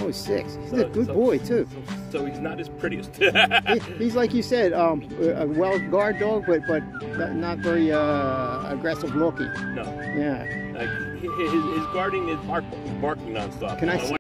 Oh, 6. He's a good boy too. So he's not his prettiest. He's like you said, a well guard dog, but not very aggressive looking. No. Yeah. Like his guarding is barking nonstop. Can I see?